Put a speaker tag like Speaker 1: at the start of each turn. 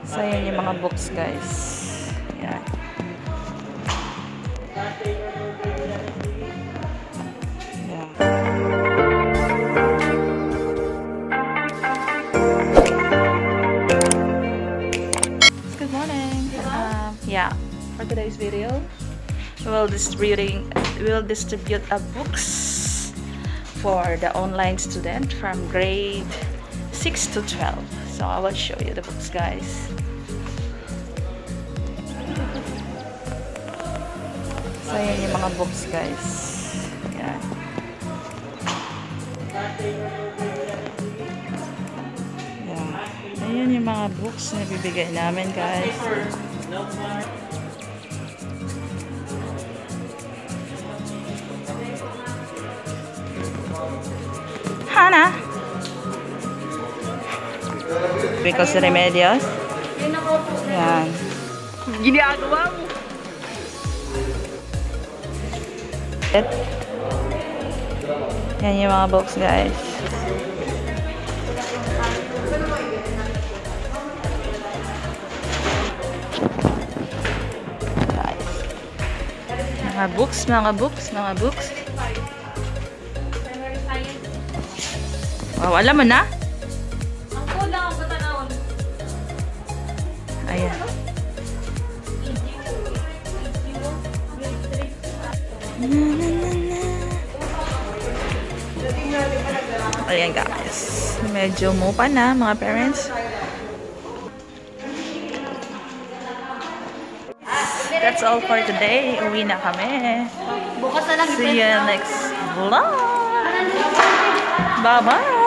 Speaker 1: So, yan yung mga books, guys. Yan. Yan. Good morning. Yeah, for today's video, we'll distribute a books for the online student from grade 6 to 12. So I will show you the books, guys. So yan yung mga books, guys. Yan. Yan. Ayan yung mga books na bibigay namin, guys. Hana! Because Remedios. Yan. Ginagawa mo. Yan yung mga books, guys. Mga books. Wow, alam mo na? Ayan. Ayan, guys. Medyo mupa na, mga parents. That's all for today. Uwi na kami.
Speaker 2: Bukas na lang.
Speaker 1: See you next vlog. Bye-bye.